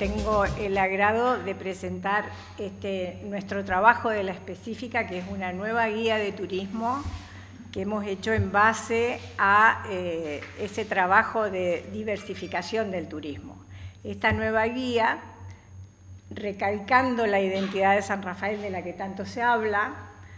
tengo el agrado de presentar nuestro trabajo de la específica, que es una nueva guía de turismo que hemos hecho en base a ese trabajo de diversificación del turismo. Esta nueva guía, recalcando la identidad de San Rafael de la que tanto se habla,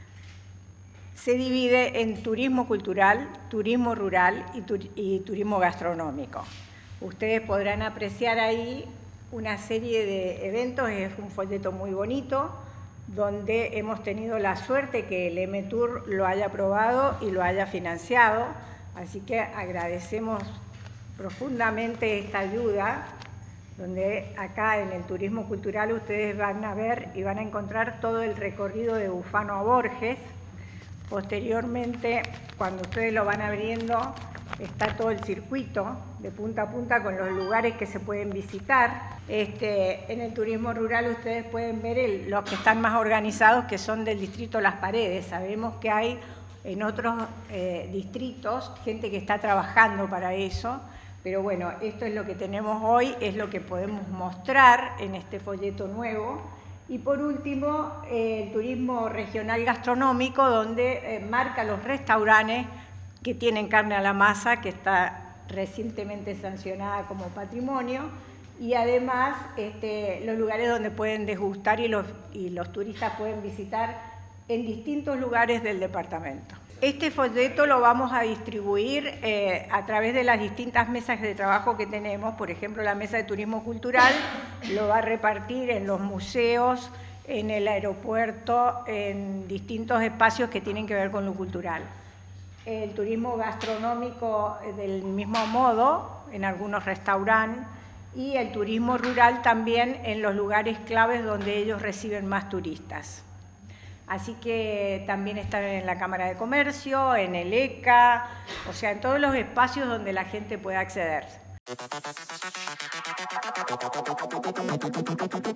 se divide en turismo cultural, turismo rural y turismo gastronómico. Ustedes podrán apreciar ahí una serie de eventos, es un folleto muy bonito, donde hemos tenido la suerte que el M-Tour lo haya aprobado y lo haya financiado, así que agradecemos profundamente esta ayuda, donde acá en el turismo cultural ustedes van a ver y van a encontrar todo el recorrido de Bufano a Borges. Posteriormente, cuando ustedes lo van abriendo, está todo el circuito de punta a punta con los lugares que se pueden visitar. En el turismo rural ustedes pueden ver los que están más organizados, que son del distrito Las Paredes. Sabemos que hay en otros distritos gente que está trabajando para eso, pero bueno, esto es lo que tenemos hoy, es lo que podemos mostrar en este folleto nuevo. Y por último, el turismo regional gastronómico, donde marca los restaurantes que tienen carne a la masa, que está recientemente sancionada como patrimonio, y además los lugares donde pueden degustar y los turistas pueden visitar en distintos lugares del departamento. Este folleto lo vamos a distribuir a través de las distintas mesas de trabajo que tenemos. Por ejemplo, la mesa de turismo cultural lo va a repartir en los museos, en el aeropuerto, en distintos espacios que tienen que ver con lo cultural. El turismo gastronómico del mismo modo, en algunos restaurantes, y el turismo rural también en los lugares claves donde ellos reciben más turistas. Así que también están en la Cámara de Comercio, en el ECA, o sea, en todos los espacios donde la gente pueda acceder.